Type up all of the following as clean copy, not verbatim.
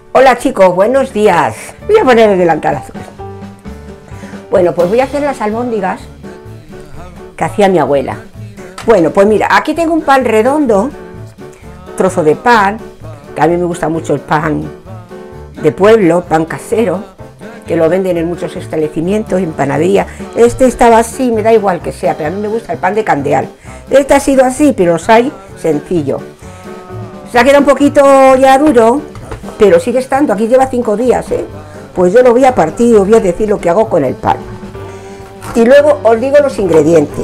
Hola chicos, buenos días. Voy a poner el delantal azul. Bueno, pues voy a hacer las albóndigas que hacía mi abuela. Bueno, pues mira, aquí tengo un pan redondo, trozo de pan, que a mí me gusta mucho el pan de pueblo, pan casero, que lo venden en muchos establecimientos, en panadería. Este estaba así, me da igual que sea, pero a mí me gusta el pan de candeal. Este ha sido así, pero los hay sencillo. Se ha quedado un poquito ya duro, pero sigue estando, aquí lleva 5 días, ¿eh? Pues yo lo voy a partir y os voy a decir lo que hago con el pan. Y luego os digo los ingredientes.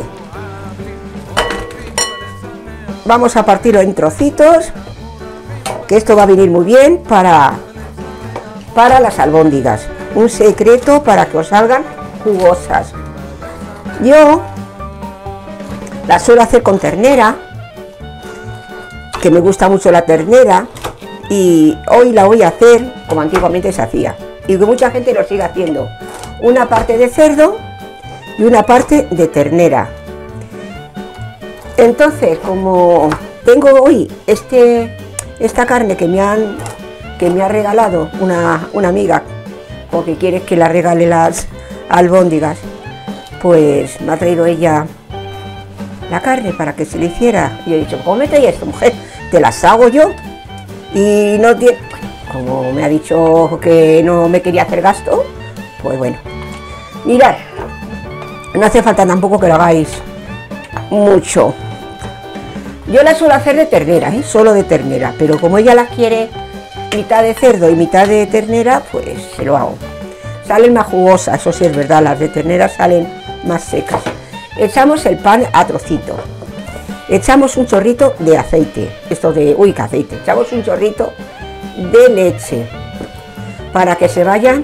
Vamos a partirlo en trocitos, que esto va a venir muy bien para las albóndigas. Un secreto para que os salgan jugosas. Yo las suelo hacer con ternera, que me gusta mucho la ternera, y hoy la voy a hacer como antiguamente se hacía, y que mucha gente lo sigue haciendo. Una parte de cerdo y una parte de ternera. Entonces, como tengo hoy esta carne que me ha regalado una amiga, porque quiere que la regale las albóndigas, pues me ha traído ella la carne para que se le hiciera. Y he dicho, ¿cómo me trae esto, mujer? Te las hago yo. Y no tiene, como me ha dicho que no me quería hacer gasto, pues bueno. Mirad, no hace falta tampoco que lo hagáis mucho. Yo la suelo hacer de ternera, solo de ternera, pero como ella la quiere mitad de cerdo y mitad de ternera, pues se lo hago. Salen más jugosas, eso sí es verdad, las de ternera salen más secas. Echamos el pan a trocitos. Echamos un chorrito de aceite, que aceite, echamos un chorrito de leche para que se vayan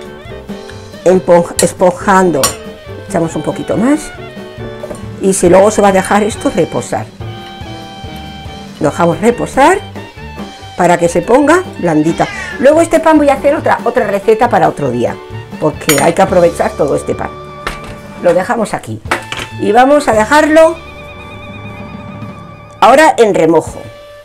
esponjando. Echamos un poquito más y si luego se va a dejar esto reposar. Lo dejamos reposar para que se ponga blandita. Luego este pan voy a hacer otra receta para otro día, porque hay que aprovechar todo este pan. Lo dejamos aquí y vamos a dejarlo ahora en remojo.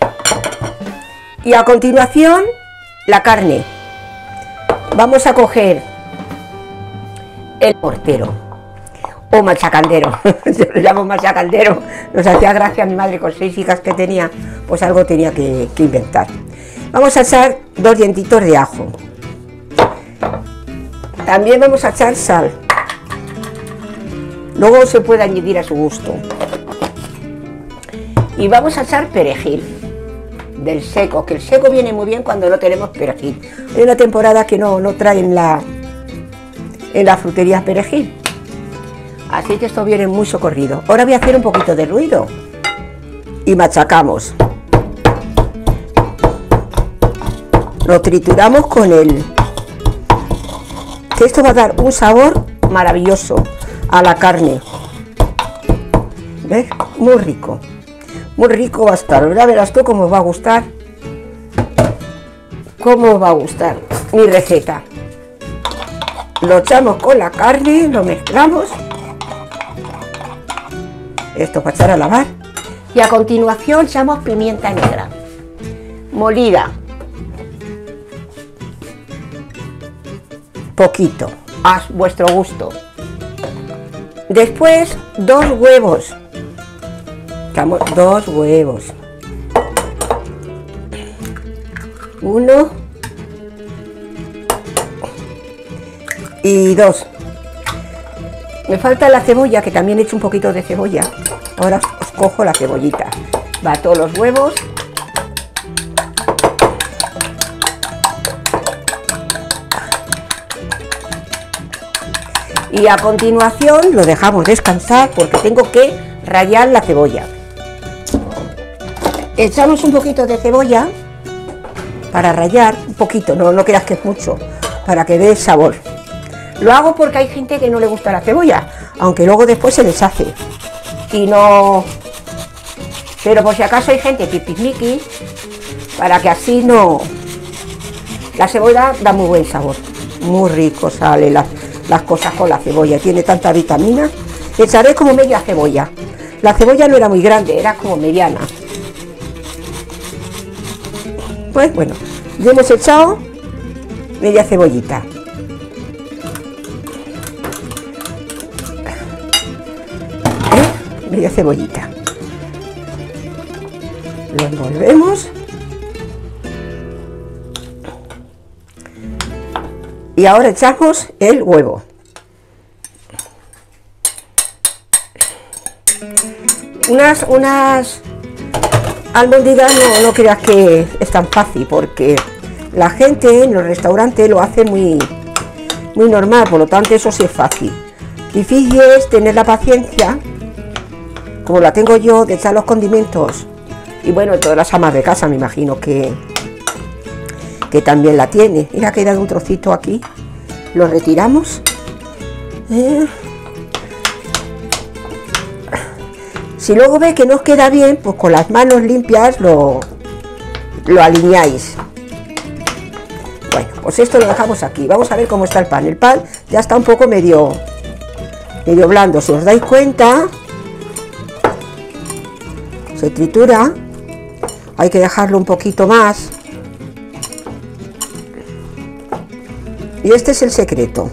Y a continuación la carne. Vamos a coger el mortero o machacandero. Yo lo llamo machacandero. Nos hacía gracia a mi madre con 6 hijas que tenía, pues algo tenía que inventar. Vamos a echar 2 dientitos de ajo. También vamos a echar sal. Luego se puede añadir a su gusto. Y vamos a echar perejil del seco, que el seco viene muy bien cuando no tenemos perejil. Hay una temporada que no traen en la frutería perejil. Así que esto viene muy socorrido. Ahora voy a hacer un poquito de ruido y machacamos. Lo trituramos con que esto va a dar un sabor maravilloso a la carne. ¿Ves? Muy rico. Muy rico va a estar. Ya verás tú cómo os va a gustar. Cómo os va a gustar mi receta. Lo echamos con la carne, lo mezclamos. Esto para echar a lavar. Y a continuación echamos pimienta negra molida. Poquito, a vuestro gusto. Después 2 huevos. Echamos 2 huevos. 1 y 2. Me falta la cebolla, que también he hecho un poquito de cebolla. Ahora os cojo la cebollita. Va todos los huevos. Y a continuación lo dejamos descansar porque tengo que rallar la cebolla. Echamos un poquito de cebolla para rallar, un poquito, no creas que es mucho, para que dé sabor. Lo hago porque hay gente que no le gusta la cebolla, aunque luego después se les hace. Y no... Pero por si acaso hay gente pipismiqui, para que así no... La cebolla da muy buen sabor, muy rico sale las cosas con la cebolla, tiene tanta vitamina. Echaré como media cebolla. La cebolla no era muy grande, era como mediana. Pues bueno, ya hemos echado media cebollita. Media cebollita. Lo envolvemos. Y ahora echamos el huevo. Unas albóndigas no creas que es tan fácil, porque la gente en los restaurantes lo hace muy normal, por lo tanto eso sí es fácil. Difícil es tener la paciencia, como la tengo yo, de echar los condimentos. Y bueno, todas las amas de casa me imagino que también la tiene. Mira, ha quedado un trocito aquí. Lo retiramos. Si luego ve que no os queda bien, pues con las manos limpias lo alineáis. Bueno, pues esto lo dejamos aquí. Vamos a ver cómo está el pan. El pan ya está un poco medio blando. Si os dais cuenta, se tritura. Hay que dejarlo un poquito más. Y este es el secreto.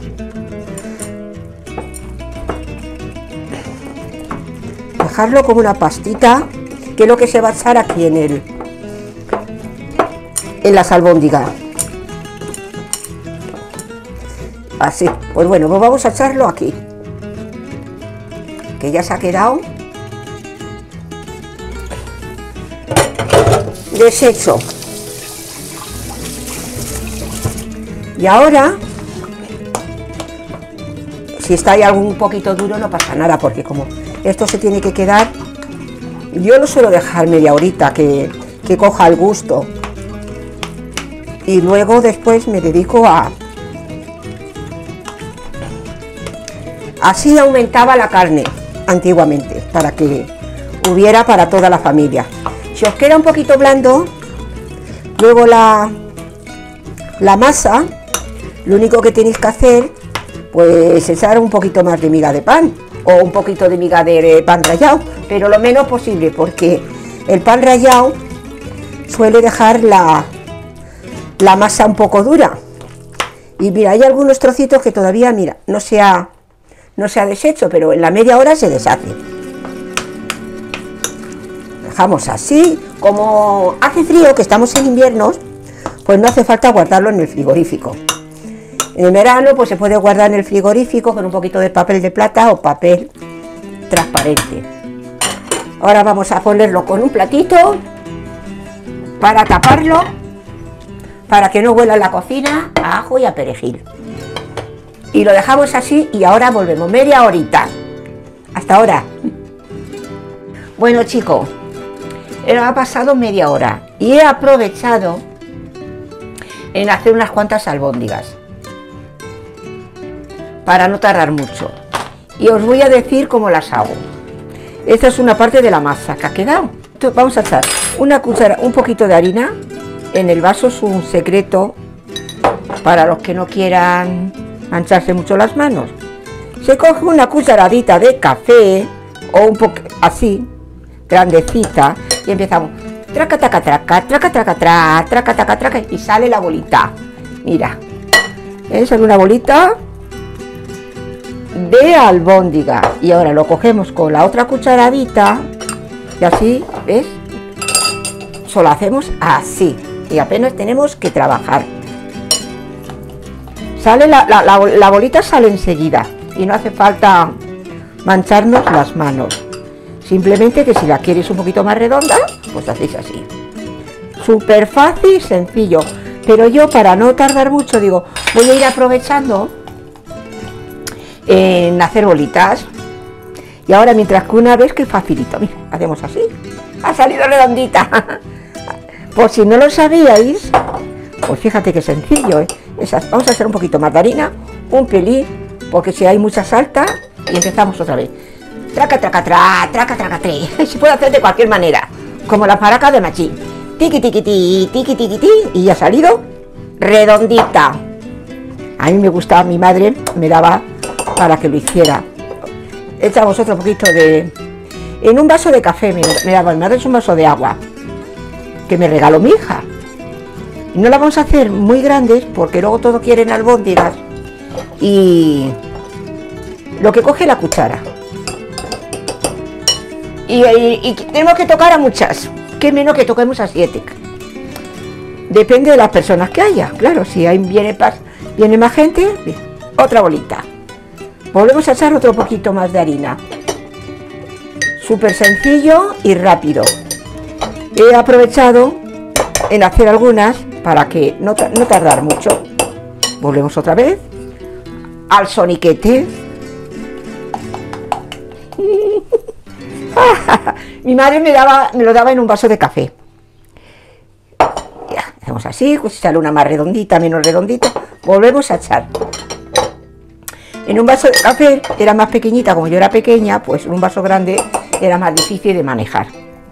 Dejarlo como una pastita, que es lo que se va a echar aquí en las albóndigas. Así. Pues bueno, pues vamos a echarlo aquí, que ya se ha quedado deshecho. Y ahora, si está ahí algún poquito duro, no pasa nada, porque como esto se tiene que quedar, yo lo suelo dejar media horita que coja el gusto. Y luego después me dedico a... Así aumentaba la carne antiguamente, para que hubiera para toda la familia. Si os queda un poquito blando, luego la masa, lo único que tenéis que hacer, pues echar un poquito más de miga de pan, o un poquito de miga de pan rallado, pero lo menos posible, porque el pan rallado suele dejar la masa un poco dura. Y mira, hay algunos trocitos que todavía, mira, no se ha deshecho, pero en la media hora se deshace. Dejamos así. Como hace frío, que estamos en inviernos, pues no hace falta guardarlo en el frigorífico. En el verano pues se puede guardar en el frigorífico con un poquito de papel de plata o papel transparente. Ahora vamos a ponerlo con un platito para taparlo, para que no huela en la cocina a ajo y a perejil. Y lo dejamos así y ahora volvemos media horita. Hasta ahora. Bueno, chicos, ha pasado media hora y he aprovechado en hacer unas cuantas albóndigas para no tardar mucho, y os voy a decir cómo las hago. Esta es una parte de la masa que ha quedado. Entonces vamos a echar una cuchara, un poquito de harina en el vaso. Es un secreto para los que no quieran mancharse mucho las manos. Se coge una cucharadita de café, o un poco así, grandecita, y empezamos traca, traca, traca, traca, traca, traca, traca, traca, traca, y sale la bolita. Mira, sale una bolita de albóndiga. Y ahora lo cogemos con la otra cucharadita y así, ¿ves? Solo hacemos así y apenas tenemos que trabajar. Sale la bolita, sale enseguida y no hace falta mancharnos las manos. Simplemente que si la quieres un poquito más redonda, pues hacéis así. Súper fácil, sencillo. Pero yo, para no tardar mucho, digo, voy a ir aprovechando en hacer bolitas. Y ahora, mientras que una vez, que facilito, mira, hacemos así. Ha salido redondita. Por si no lo sabíais, pues fíjate qué sencillo, ¿eh? Vamos a hacer un poquito más de harina, un pelín, porque si hay mucha salta, y empezamos otra vez. Traca, traca, traca, traca, traca, traca. Se puede hacer de cualquier manera, como la paraca de machín. Tiqui, tiqui, tiqui, tiqui, tiqui, tiqui, y ya ha salido redondita. A mí me gustaba, mi madre me daba para que lo hiciera. Echamos otro poquito en un vaso de café, me daba mi madre, es un vaso de agua que me regaló mi hija. No las vamos a hacer muy grandes porque luego todos quieren albóndigas y lo que coge la cuchara. Y tenemos que tocar a muchas, que menos que toquemos a 7. Depende de las personas que haya, claro, si hay, viene más gente, otra bolita. Volvemos a echar otro poquito más de harina. Súper sencillo y rápido. He aprovechado en hacer algunas para que no tardar mucho. Volvemos otra vez al soniquete. Mi madre me lo daba en un vaso de café. Ya, hacemos así, pues sale una más redondita, menos redondita. Volvemos a echar. En un vaso de café era más pequeñita, como yo era pequeña, pues en un vaso grande era más difícil de manejar.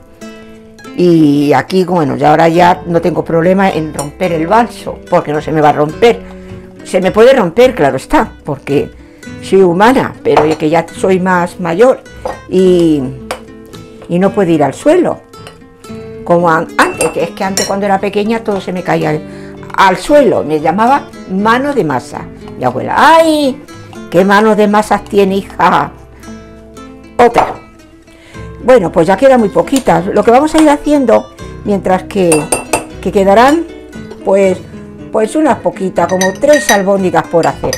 Y aquí, bueno, ya ahora ya no tengo problema en romper el vaso, porque no se me va a romper. Se me puede romper, claro está, porque soy humana, pero ya que ya soy más mayor y no puedo ir al suelo. Como antes, que es que antes cuando era pequeña todo se me caía al suelo. Me llamaba mano de masa. Mi abuela, ¡ay! ¿Qué mano de masas tiene, hija? Otra. Bueno, pues ya quedan muy poquitas. Lo que vamos a ir haciendo, mientras que quedarán, pues unas poquitas, como 3 albóndigas por hacer.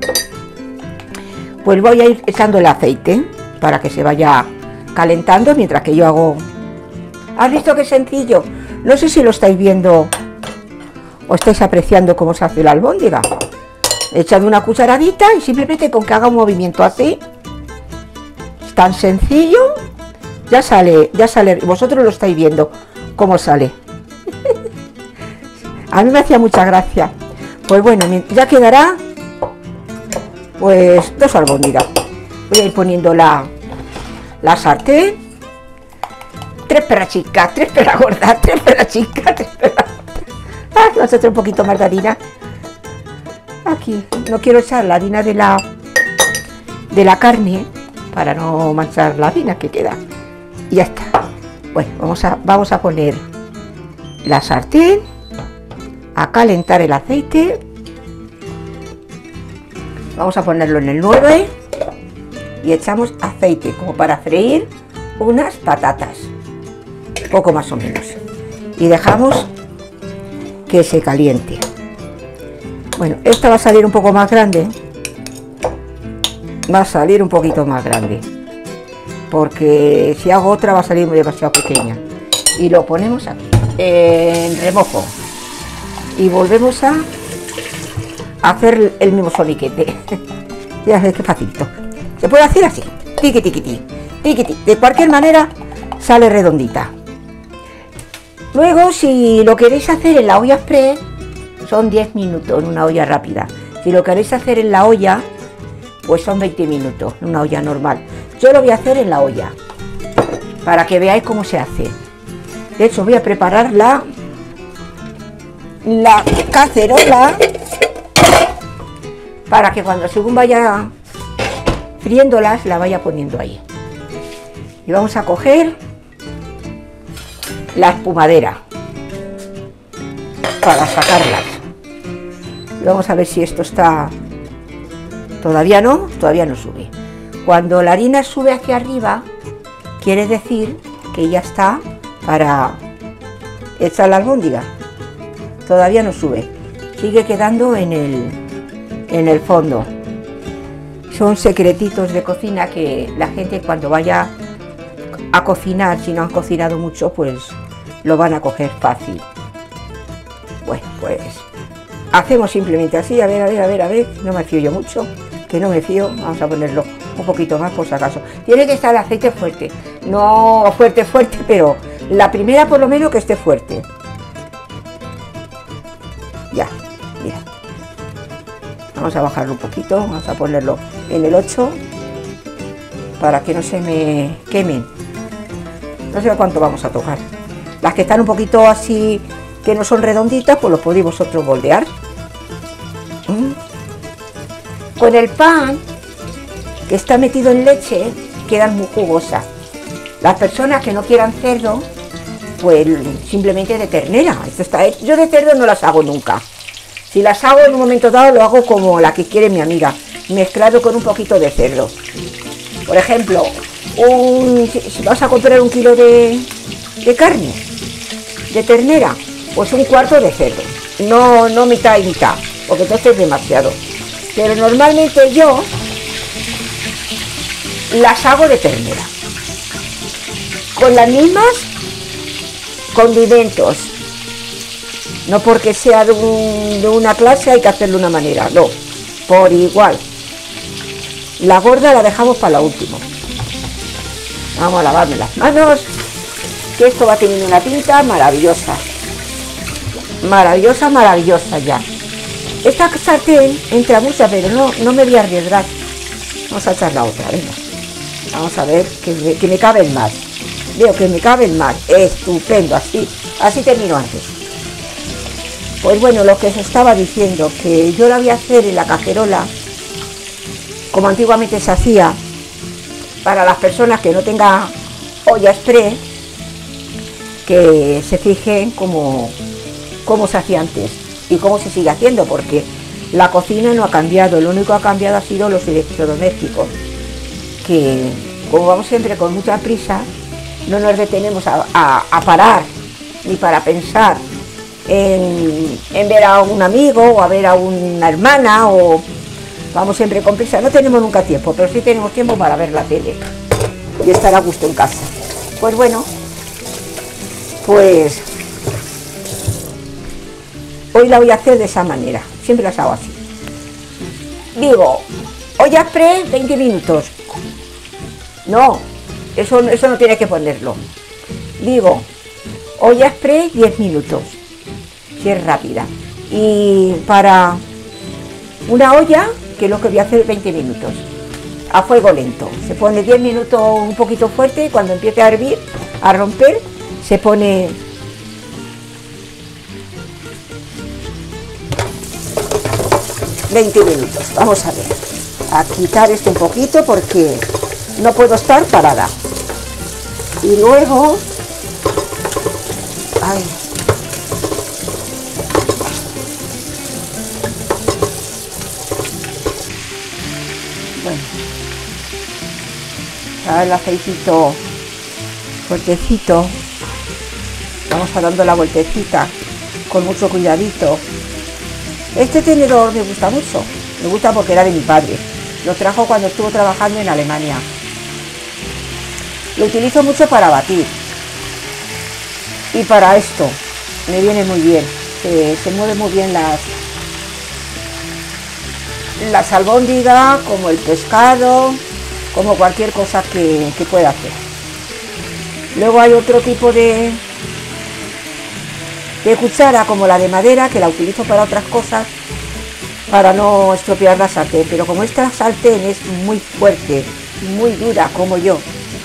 Pues voy a ir echando el aceite para que se vaya calentando mientras que yo hago. ¿Has visto qué sencillo? No sé si lo estáis viendo o estáis apreciando cómo se hace la albóndiga. He echado una cucharadita y simplemente con que haga un movimiento así, es tan sencillo, ya sale, vosotros lo estáis viendo cómo sale. A mí me hacía mucha gracia. Pues bueno, ya quedará pues 2 albóndigas. Voy a ir poniendo la sartén. 3 perras chicas, 3 perras gordas, 3 perras chicas, 3 perras. Vamos a echar un poquito más de harina. Aquí no quiero echar la harina de la carne para no manchar la harina que queda. Y ya está. Bueno, vamos a poner la sartén a calentar el aceite. Vamos a ponerlo en el 9 y echamos aceite como para freír unas patatas, poco más o menos, y dejamos que se caliente. Bueno, esta va a salir un poco más grande, va a salir un poquito más grande, porque si hago otra va a salir demasiado pequeña. Y lo ponemos aquí en remojo y volvemos a hacer el mismo soniquete. Ya ves qué facilito. Se puede hacer así, tiqui tiqui tiqui, tiqui tiqui. De cualquier manera sale redondita. Luego, si lo queréis hacer en la olla express, son 10 minutos en una olla rápida. Si lo queréis hacer en la olla, pues son 20 minutos en una olla normal. Yo lo voy a hacer en la olla, para que veáis cómo se hace. De hecho, voy a preparar la cacerola, para que cuando según vaya friéndolas, la vaya poniendo ahí. Y vamos a coger la espumadera para sacarlas. Y vamos a ver si esto está. Todavía no sube. Cuando la harina sube hacia arriba, quiere decir que ya está para echar la albóndiga. Todavía no sube, sigue quedando en el fondo. Son secretitos de cocina que la gente cuando vaya a cocinar, si no han cocinado mucho, pues lo van a coger fácil. Bueno, pues hacemos simplemente así, a ver, no me fío yo mucho, que no me fío, vamos a ponerlo un poquito más por si acaso. Tiene que estar el aceite fuerte, no fuerte, pero la primera por lo menos que esté fuerte. Ya, mira. Vamos a bajarlo un poquito, vamos a ponerlo en el 8 para que no se me quemen. No sé cuánto vamos a tocar. Las que están un poquito así, que no son redonditas, pues lo podéis vosotros moldear. Con el pan, que está metido en leche, quedan muy jugosas. Las personas que no quieran cerdo, pues simplemente de ternera. Esto está hecho. Yo de cerdo no las hago nunca. Si las hago en un momento dado, lo hago como la que quiere mi amiga, mezclado con un poquito de cerdo. Por ejemplo, si vas a comprar 1 kilo de carne, de ternera, pues 1/4 de cerdo. No mitad y mitad, porque entonces es demasiado. Pero normalmente yo las hago de ternera, con las mismas condimentos. No porque sea de una clase hay que hacerlo de una manera, no, por igual. La gorda la dejamos para lo último. Vamos a lavarme las manos, que esto va teniendo una pinta maravillosa. Maravillosa, maravillosa ya. Esta sartén entra mucha, pero no me voy a arriesgar. Vamos a echar la otra, venga. Vamos a ver que me caben más. Veo que me caben más. Estupendo, así termino antes. Pues bueno, lo que os estaba diciendo, que yo la voy a hacer en la cacerola, como antiguamente se hacía, para las personas que no tengan olla express, que se fijen cómo se hacía antes y cómo se sigue haciendo, porque la cocina no ha cambiado, lo único que ha cambiado ha sido los electrodomésticos, que como vamos siempre con mucha prisa, no nos detenemos a parar ni para pensar en ver a un amigo o a ver a una hermana, o vamos siempre con prisa. No tenemos nunca tiempo, pero sí tenemos tiempo para ver la tele y estar a gusto en casa. Pues bueno, pues hoy la voy a hacer de esa manera, siempre las hago así. Digo, olla express 20 minutos. No, eso no tiene que ponerlo. Digo, olla express 10 minutos. Si es rápida. Y para una olla, que es lo que voy a hacer, 20 minutos. A fuego lento. Se pone 10 minutos un poquito fuerte y cuando empiece a hervir, a romper, se pone 20 minutos. Vamos a ver. A quitar esto un poquito porque no puedo estar parada. Y luego... Ay. Bueno, ahora el aceitito fuertecito, vamos a dando la vueltecita con mucho cuidadito. Este tenedor me gusta mucho, me gusta porque era de mi padre, lo trajo cuando estuvo trabajando en Alemania. Lo utilizo mucho para batir y para esto me viene muy bien, se mueven muy bien las albóndigas, como el pescado, como cualquier cosa que pueda hacer. Luego hay otro tipo de cuchara, como la de madera, que la utilizo para otras cosas, para no estropear la sartén, pero como esta sartén es muy fuerte, muy dura como yo,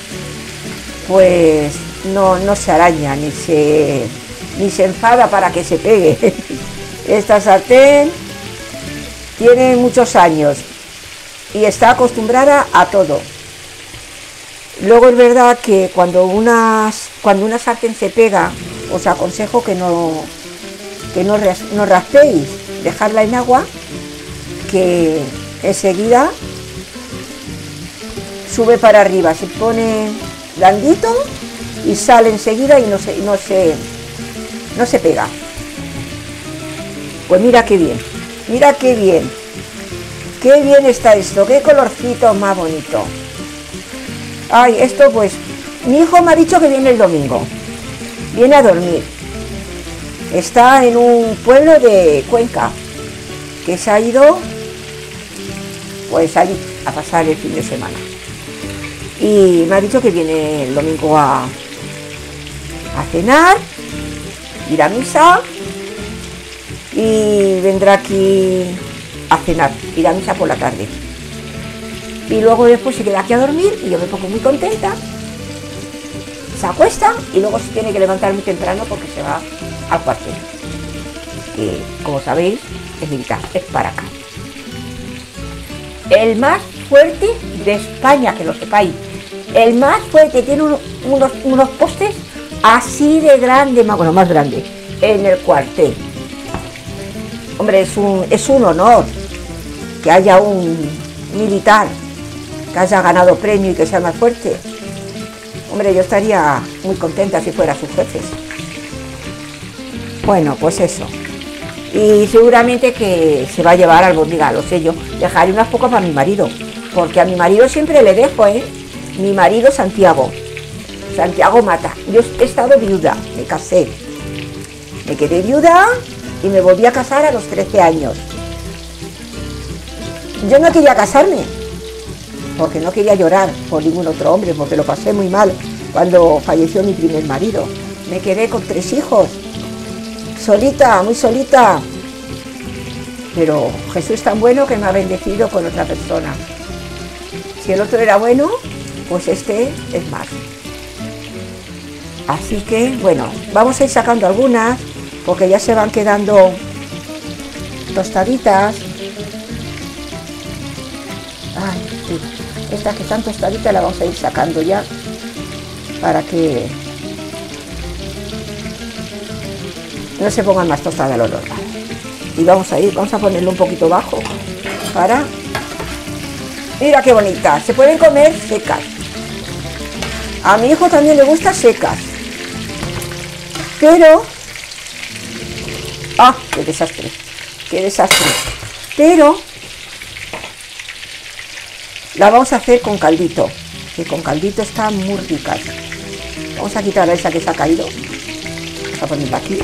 pues no se araña, ni se enfada para que se pegue. Esta sartén tiene muchos años y está acostumbrada a todo. Luego es verdad que cuando una sartén se pega, os aconsejo que no raspéis, dejarla en agua, que enseguida sube para arriba, se pone blandito y sale enseguida y no se pega. Pues mira qué bien. Mira qué bien está esto, qué colorcito más bonito. Ay, esto pues, mi hijo me ha dicho que viene el domingo, viene a dormir. Está en un pueblo de Cuenca, que se ha ido pues allí a pasar el fin de semana. Y me ha dicho que viene el domingo a cenar, ir a misa, y vendrá aquí a cenar, ir a misa por la tarde. Y luego después se queda aquí a dormir y yo me pongo muy contenta. Se acuesta y luego se tiene que levantar muy temprano porque se va al cuartel. Que, como sabéis, es militar, es para acá. El más fuerte de España, que lo sepáis. El más fuerte, tiene unos postes así de grande, bueno, más grande, en el cuartel. Hombre, es un honor que haya un militar que haya ganado premio y que sea más fuerte. Hombre, yo estaría muy contenta si fuera sus jefes. Bueno, pues eso. Y seguramente que se va a llevar albóndiga, lo sé yo. Dejaré unas pocas para mi marido, porque a mi marido siempre le dejo, ¿eh? Mi marido Santiago Mata. Yo he estado viuda, me casé. Me quedé viuda y me volví a casar a los 13 años. Yo no quería casarme, porque no quería llorar por ningún otro hombre, porque lo pasé muy mal cuando falleció mi primer marido. Me quedé con 3 hijos, solita, muy solita. Pero Jesús es tan bueno que me ha bendecido con otra persona. Si el otro era bueno, pues este es más. Así que, bueno, vamos a ir sacando algunas, porque ya se van quedando tostaditas. Ay, sí. Estas que están tostaditas las vamos a ir sacando ya, para que no se pongan más tostadas el olor. Y vamos a ponerlo un poquito bajo para... Mira qué bonitas, se pueden comer secas. A mi hijo también le gusta secas. Pero... ¡Ah! ¡Qué desastre! ¡Qué desastre! Pero... la vamos a hacer con caldito, que con caldito están muy ricas. Vamos a quitar esa que se ha caído. Vamos a ponerla aquí.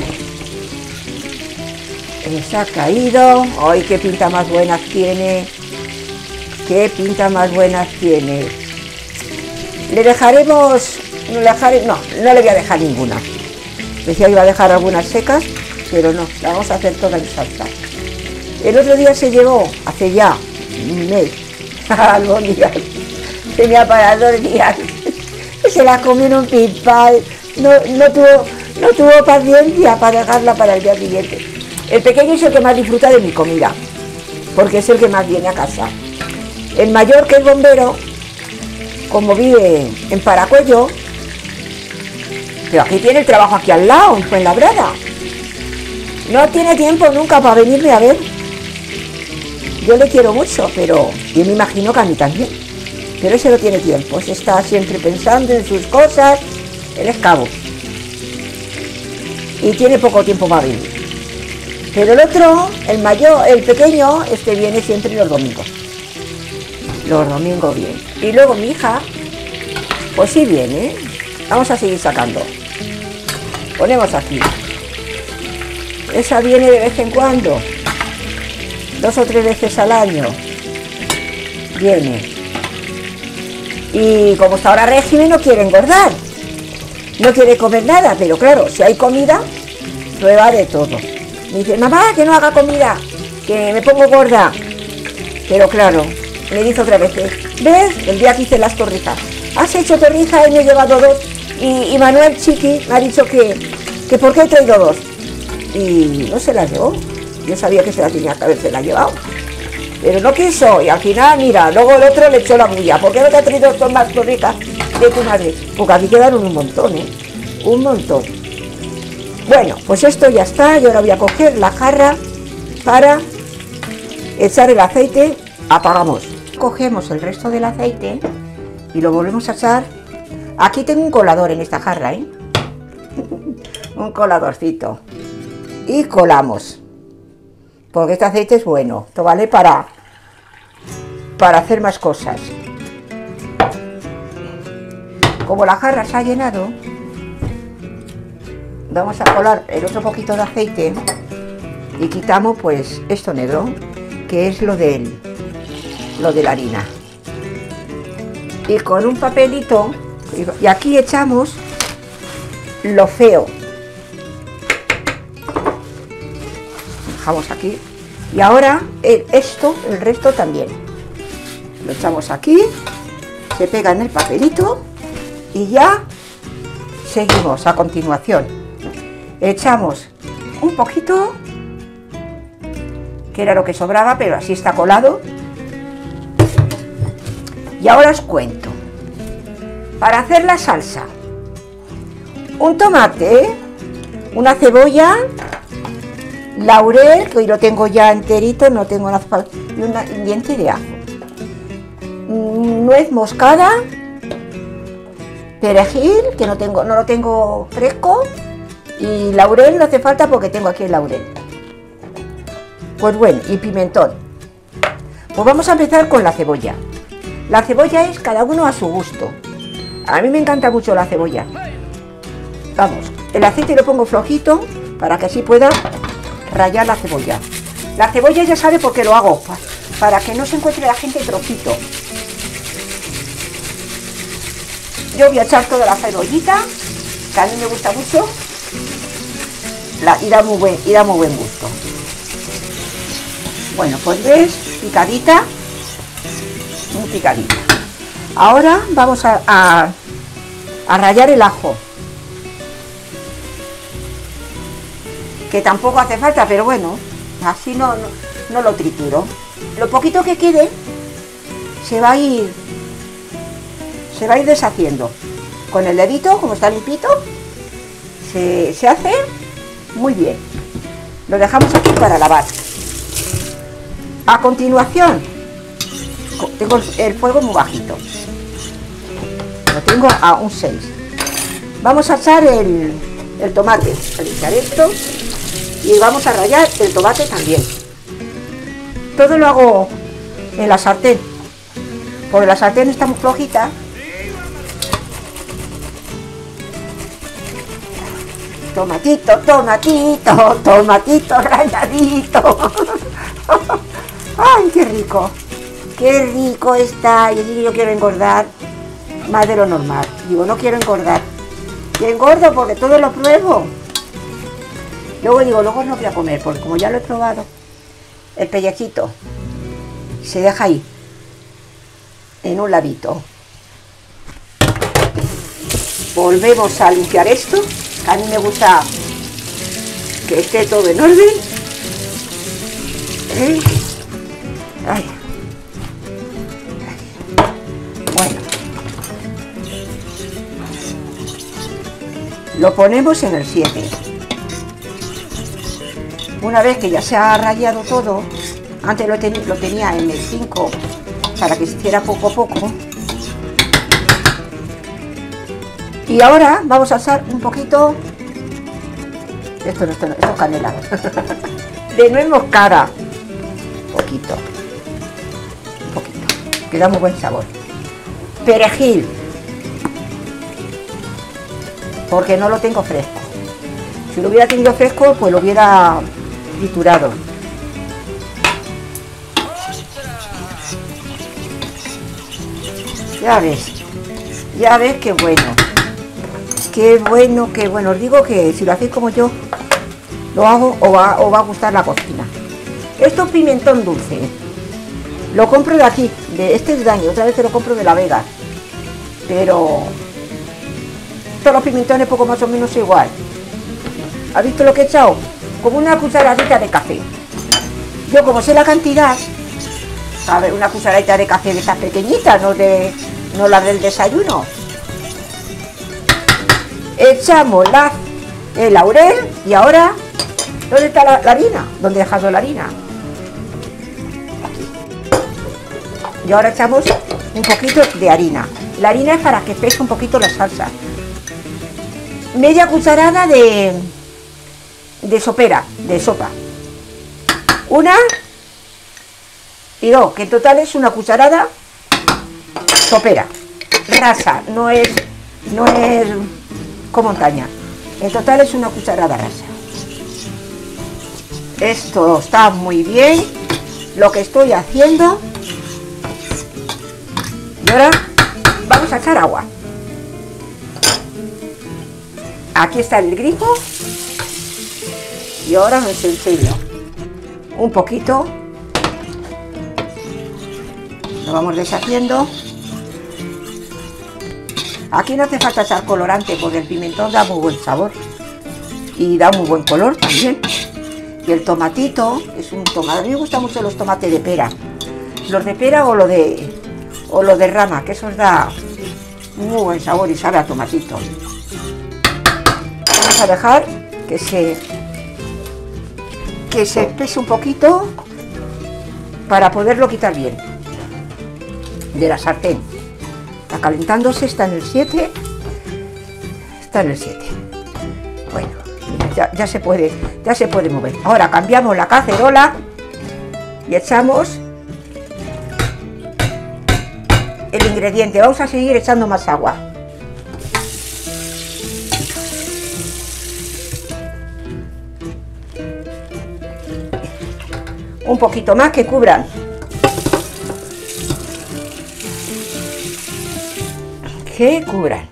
Se ha caído. ¡Ay, qué pinta más buenas tiene! ¡Qué pinta más buenas tiene! Le dejaremos... no le voy a dejar ninguna. Decía que iba a dejar algunas secas, pero no, la vamos a hacer toda en salsa. El otro día se llevó, hace ya un mes, albóndigas, tenía para 2 días, y se la comió en un pispal, no tuvo paciencia para dejarla para el día siguiente. El pequeño es el que más disfruta de mi comida, porque es el que más viene a casa. El mayor, que es bombero, como vive en Paracuello, pero aquí tiene el trabajo aquí al lado, en Fuenlabrada, no tiene tiempo nunca para venirme a ver. Yo le quiero mucho, pero yo me imagino que a mí también. Pero ese no tiene tiempo, se está siempre pensando en sus cosas, él es cabo. Y tiene poco tiempo para venir. Pero el otro, el mayor, el pequeño, viene siempre los domingos. Los domingos viene. Y luego mi hija, pues sí viene, ¿eh? Vamos a seguir sacando. Ponemos aquí. Esa viene de vez en cuando. 2 o 3 veces al año viene, y como está ahora régimen no quiere engordar, no quiere comer nada, pero claro, si hay comida prueba de todo. Me dice, mamá, que no haga comida, que me pongo gorda. Pero claro, me dice otra vez, ¿ves? El día que hice las torrijas, has hecho torrijas y me he llevado 2, y Manuel Chiqui me ha dicho que por qué he traído 2, y no se las llevó. Yo sabía que se la tenía que haberse la llevado, pero no quiso, y al final, mira, luego el otro le echó la bulla. ¿Por qué no te has traído 2 más torrijas de tu madre? Porque aquí quedaron un montón, ¿eh? Un montón. Bueno, pues esto ya está. Yo ahora voy a coger la jarra para echar el aceite. Apagamos. Cogemos el resto del aceite y lo volvemos a echar. Aquí tengo un colador en esta jarra, ¿eh? Un coladorcito. Y colamos. Porque este aceite es bueno, esto vale para hacer más cosas. Como la jarra se ha llenado, vamos a colar el otro poquito de aceite y quitamos pues esto negro, que es lo de la harina. Y con un papelito, y aquí echamos lo feo. Dejamos aquí, y ahora el resto también lo echamos aquí, se pega en el papelito y ya seguimos. A continuación echamos un poquito, que era lo que sobraba, pero así está colado. Y ahora os cuento, para hacer la salsa, un tomate, una cebolla, laurel, que hoy lo tengo ya enterito, no tengo nada, y un diente de ajo, nuez moscada, perejil, que no lo tengo fresco, y laurel no hace falta porque tengo aquí el laurel. Pues bueno, y pimentón. Pues vamos a empezar con la cebolla. La cebolla es cada uno a su gusto. A mí me encanta mucho la cebolla. Vamos, el aceite lo pongo flojito para que así pueda rallar la cebolla. La cebolla ya sabe por qué lo hago, para que no se encuentre la gente trocito. Yo voy a echar toda la cebollita, que a mí me gusta mucho, y da muy buen gusto. Bueno, pues ves, picadita, muy picadita. Ahora vamos a rallar el ajo, que tampoco hace falta, pero bueno, así no lo trituro. Lo poquito que quede se va a ir deshaciendo. Con el dedito, como está limpito, se hace muy bien. Lo dejamos aquí para lavar. A continuación, tengo el fuego muy bajito, lo tengo a un 6. Vamos a echar el tomate, a echar esto y vamos a rallar el tomate también. Todo lo hago en la sartén, porque la sartén está muy flojita. Tomatito, tomatito, tomatito ralladito. ¡Ay, qué rico! ¡Qué rico está! Y yo quiero engordar más de lo normal. Digo, no quiero engordar. Y engordo porque todo lo pruebo. Luego digo, luego no voy a comer, porque como ya lo he probado, el pellejito se deja ahí, en un ladito. Volvemos a limpiar esto. A mí me gusta que esté todo en orden. Ay. Ay. Bueno, lo ponemos en el 7. Una vez que ya se ha rallado todo, antes lo tenía en el 5 para que se hiciera poco a poco. Y ahora vamos a echar un poquito, esto es canela, de nuez moscada. Un poquito, que da muy buen sabor. Perejil, porque no lo tengo fresco. Si lo hubiera tenido fresco, pues lo hubiera triturado. Ya ves qué bueno. Qué bueno, qué bueno. Os digo que si lo hacéis como yo, lo hago, os va a gustar la cocina. Esto es pimentón dulce. Lo compro de aquí, este es de año, otra vez te lo compro de La Vega. Pero todos los pimentones poco más o menos igual. ¿Has visto lo que he echado? Como una cucharadita de café. Yo como sé la cantidad, a ver, una cucharadita de café de estas pequeñitas, no la del desayuno. Echamos el laurel y ahora, ¿dónde está la harina? ¿Dónde he dejado la harina? Aquí. Y ahora echamos un poquito de harina. La harina es para que pese un poquito la salsa. Media cucharada de sopa. Una y dos, que en total es una cucharada sopera. Rasa, no es con montaña. En total es una cucharada rasa. Esto está muy bien, lo que estoy haciendo. Y ahora vamos a echar agua. Aquí está el grifo. Y ahora os enseño un poquito. Lo vamos deshaciendo. Aquí no hace falta echar colorante porque el pimentón da muy buen sabor y da muy buen color también. Y el tomatito es un tomate. A mí me gustan mucho los tomates de pera. Los de pera o los de rama, que eso da muy buen sabor y sabe a tomatito. vamos a dejar que se espese un poquito para poderlo quitar bien de la sartén. Está calentándose, está en el 7. Está en el 7. Bueno, ya se puede mover. Ahora cambiamos la cacerola y echamos el ingrediente. Vamos a seguir echando más agua. Un poquito más que cubran. Que cubran.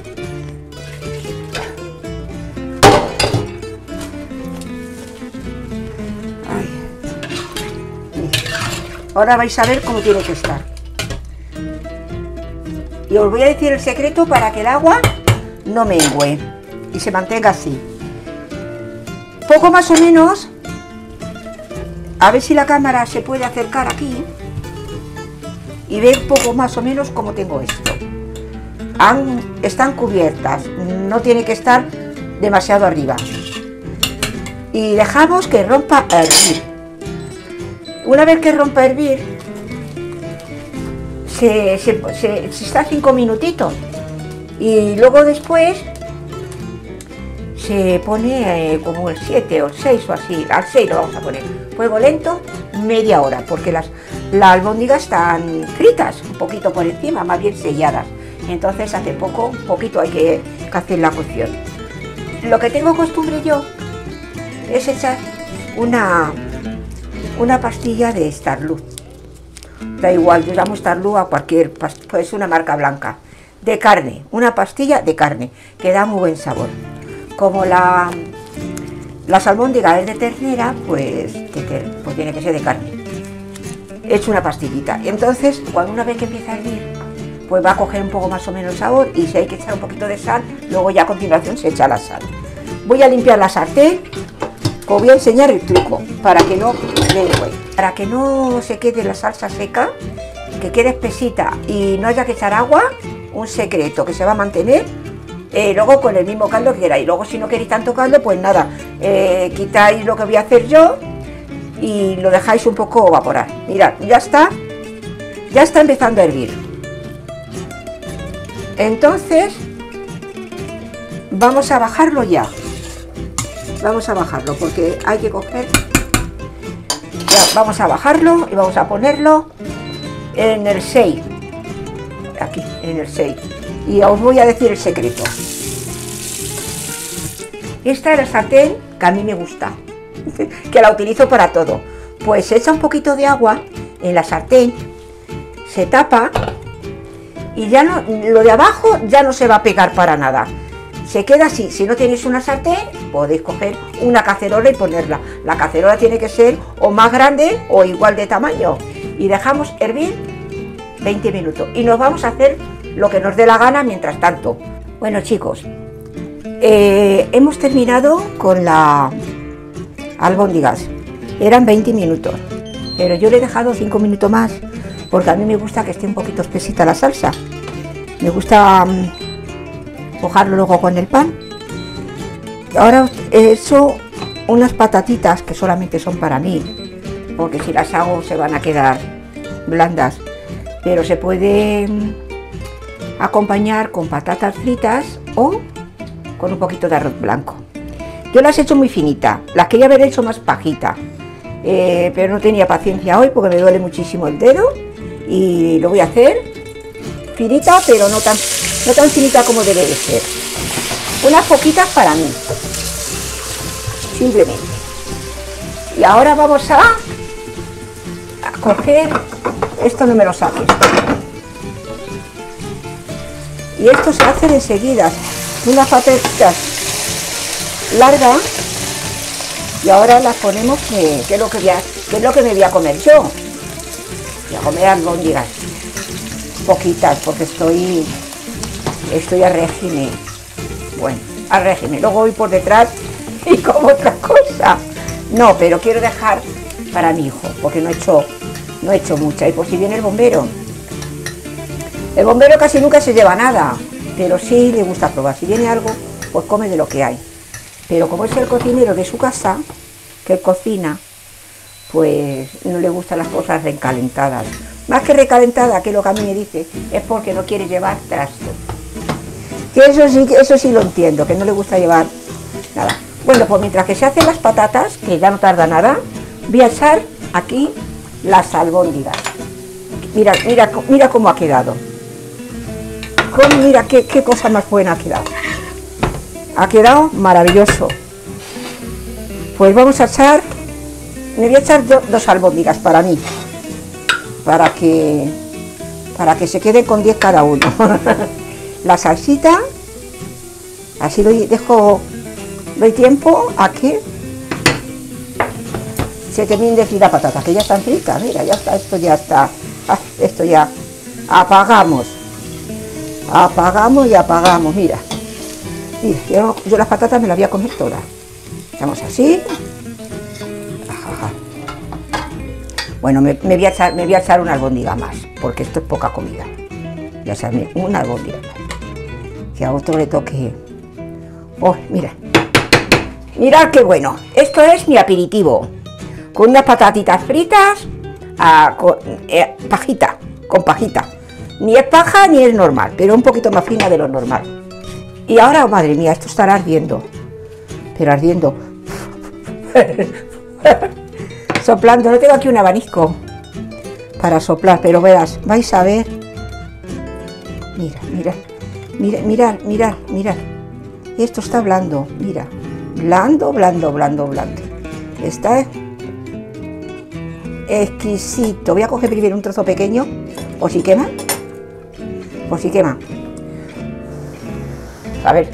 Ahora vais a ver cómo tiene que estar. Y os voy a decir el secreto para que el agua no mengue y se mantenga así. Poco más o menos. A ver si la cámara se puede acercar aquí y ver poco más o menos cómo tengo esto. Están cubiertas, no tiene que estar demasiado arriba. Y dejamos que rompa a hervir. Una vez que rompa a hervir, se está 5 minutitos. Y luego después se pone como el 7 o el 6 o así, al 6 lo vamos a poner. Fuego lento, media hora, porque las albóndigas están fritas, un poquito por encima, más bien selladas. Entonces hace un poquito hay que hacer la cocción. Lo que tengo costumbre yo es echar una pastilla de Starluz. Da igual, yo llamo Starluz a cualquier, pues una marca blanca. De carne, una pastilla de carne, que da muy buen sabor. Como las albóndigas es de ternera, pues tiene que ser de carne. He hecho una pastillita. Entonces, una vez que empieza a hervir, pues va a coger un poco más o menos sabor, y si hay que echar un poquito de sal, luego ya a continuación se echa la sal. Voy a limpiar la sartén, os voy a enseñar el truco, para que no se quede la salsa seca, que quede espesita y no haya que echar agua. Un secreto que se va a mantener. Luego con el mismo caldo que queráis. Luego si no queréis tanto caldo, pues nada, quitáis lo que voy a hacer yo y lo dejáis un poco evaporar. Mirad, ya está empezando a hervir. Entonces vamos a bajarlo ya. Vamos a bajarlo porque hay que coger. Ya, vamos a bajarlo y vamos a ponerlo en el 6. Aquí, en el 6. Y os voy a decir el secreto. Esta es la sartén que a mí me gusta, que la utilizo para todo. Pues se echa un poquito de agua en la sartén, se tapa y ya no, lo de abajo ya no se va a pegar para nada. Se queda así. Si no tenéis una sartén, podéis coger una cacerola y ponerla. La cacerola tiene que ser o más grande o igual de tamaño. Y dejamos hervir 20 minutos. Y nos vamos a hacer lo que nos dé la gana mientras tanto. Bueno, chicos, hemos terminado con la albóndigas. Eran 20 minutos, pero yo le he dejado 5 minutos más porque a mí me gusta que esté un poquito espesita la salsa. Me gusta mojarlo luego con el pan. Ahora he hecho unas patatitas que solamente son para mí, porque si las hago se van a quedar blandas, pero se puede acompañar con patatas fritas o con un poquito de arroz blanco. Yo las he hecho muy finitas, las quería haber hecho más pajita, pero no tenía paciencia hoy porque me duele muchísimo el dedo y lo voy a hacer finita, pero no tan finita como debe de ser. Unas poquitas para mí, simplemente. Y ahora vamos a coger, esto no me lo saques. Y esto se hace enseguida, unas patatitas largas, y ahora las ponemos, que es lo que me voy a comer yo. Voy a comer albóndigas, poquitas, porque estoy a régimen. Bueno, a régimen, luego voy por detrás y como otra cosa. No, pero quiero dejar para mi hijo, porque no he hecho mucha, y por si viene el bombero. El bombero casi nunca se lleva nada, pero sí le gusta probar. Si viene algo, pues come de lo que hay. pero como es el cocinero de su casa, que él cocina, pues no le gustan las cosas recalentadas. Más que recalentadas, que es lo que a mí me dice, es porque no quiere llevar trastos. Que eso sí lo entiendo, que no le gusta llevar nada. Bueno, pues mientras que se hacen las patatas, que ya no tarda nada, voy a echar aquí las albóndigas. Mira, mira, mira cómo ha quedado. Mira qué cosa más buena ha quedado. Ha quedado maravilloso. Pues vamos a echar, me voy a echar dos albóndigas para mí, para que se queden con 10 cada uno. La salsita, así doy tiempo a que se termine de freír la patata, que ya están fritas, mira, ya está, esto ya está, esto ya, apagamos y apagamos, mira, yo las patatas me las voy a comer todas, estamos así, bueno, me voy a echar una albóndiga más, porque esto es poca comida, voy a echarme una albóndiga más, que a otro le toque, oh, mira, mirad qué bueno, esto es mi aperitivo, con unas patatitas fritas, con pajita, ni es paja ni es normal, pero un poquito más fina de lo normal. Y ahora, oh, madre mía, esto estará ardiendo, pero ardiendo, soplando, no tengo aquí un abanico para soplar, pero verás, vais a ver, mirad, esto está blando, mira, blando, está exquisito. Voy a coger primero un trozo pequeño, por si quema, a ver,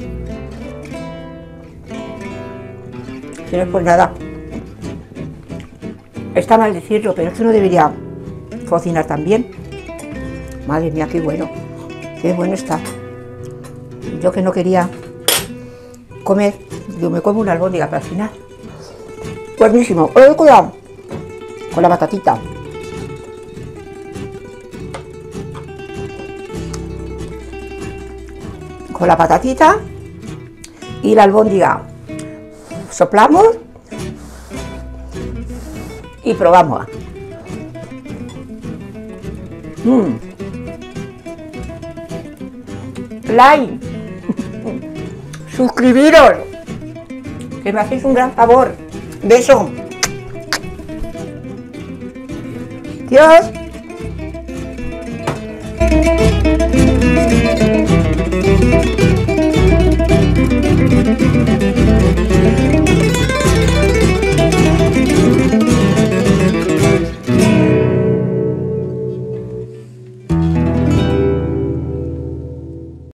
si no es por nada, está mal decirlo, pero esto no debería cocinar tan bien. Madre mía, qué bueno está. Yo que no quería comer, yo me como una albóndiga para el final. Buenísimo. Cuidado con la batatita. Con la patatita y la albóndiga. Soplamos y probamos. Like, suscribiros, que me hacéis un gran favor. Beso. Dios.